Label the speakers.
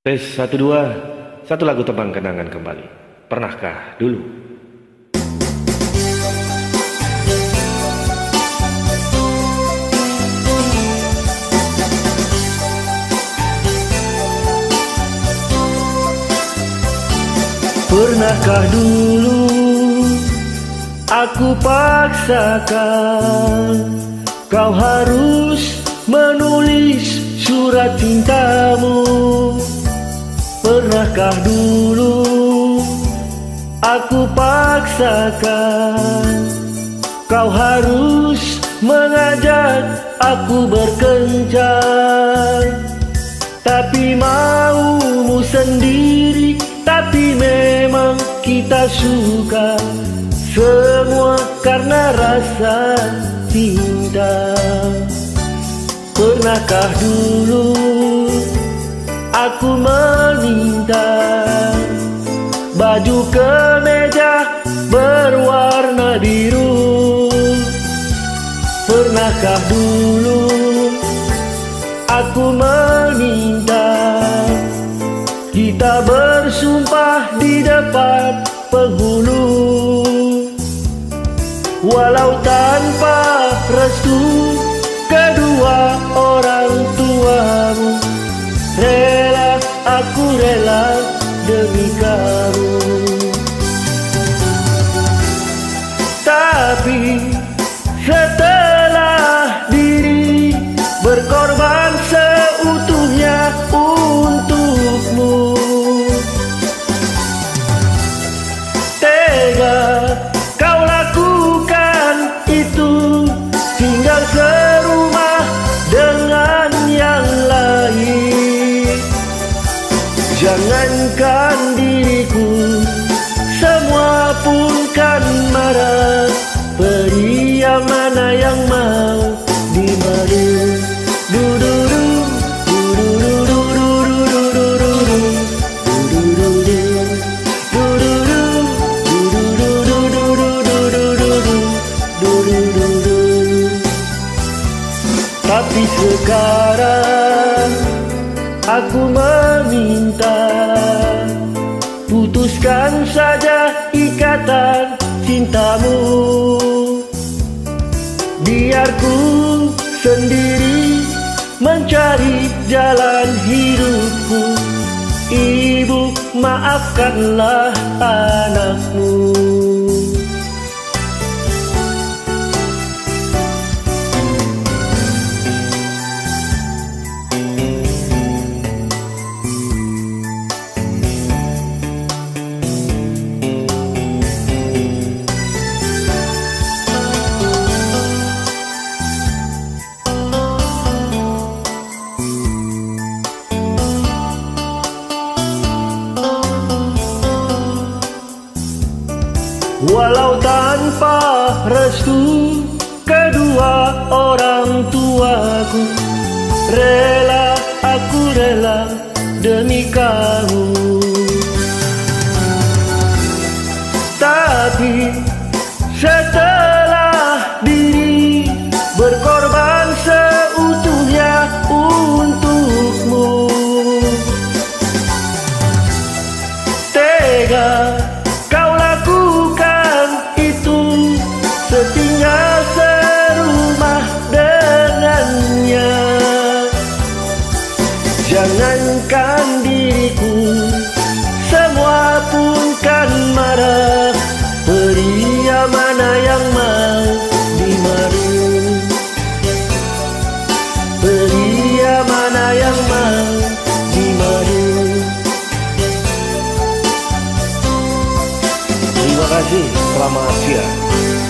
Speaker 1: Tes 1 2, satu lagu tebang kenangan kembali. Pernahkah dulu? Pernahkah dulu aku paksakan kau harus menulis surat cintamu? Pernahkah dulu aku paksakan kau harus mengajak aku berkencan? Tapi maumu sendiri, tapi memang kita suka semua karena rasa cinta. Pernahkah dulu aku meminta baju kemeja berwarna biru? Pernahkah dulu aku meminta kita bersumpah di depan penghulu? Walau tanpa restu kedua orang tuamu, aku rela demi kamu. Tapi setelah diri berkorban seutuhnya untukmu, tega kau lakukan itu, tinggal serumah dengan yang lain. Jangankan diriku, semua pun kan marah. Pria mana yang mau dimadu? Tapi sekarang aku meminta, putuskan saja ikatan cintamu. Biar ku sendiri mencari jalan hidupku. Ibu, maafkanlah anakmu. Walau tanpa restu kedua orang tuaku, aku rela demi kamu. Tapi setelah diri berkorban seutuhnya untukmu, tega setinggal serumah dengannya. Jangankan diriku, semua pun kan marah. Pria mana yang mau dimadu? Pria mana yang mau dimadu? Terima kasih, selamat siang.